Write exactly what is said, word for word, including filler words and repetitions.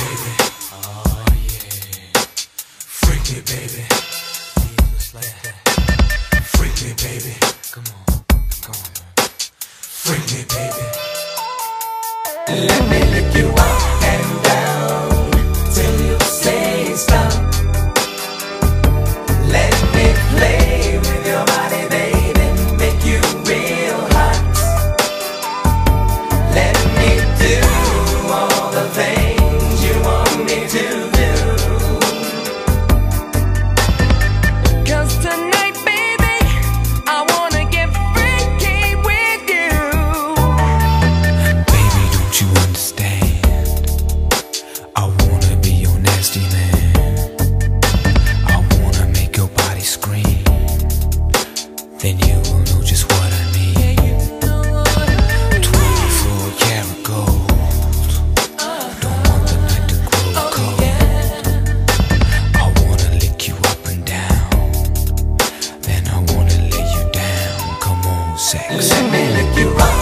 baby. Oh yeah. Freak me, baby. Just like that. Freak me, baby. Come on, come on. Freak me, baby. Let me lick you up and down till you say stop. Let me play with your body, baby, make you real hot. Let me do all the things you want me to do. 'Cause tonight, baby, I wanna get freaky with you. Baby, don't you understand? I wanna be your nasty man. I wanna make your body scream. Then you will know just what I need. Twenty-four karat gold. Don't want the night to grow cold. I wanna lick you up and down. Then I wanna lay you down. Come on, sex. Let me lick you up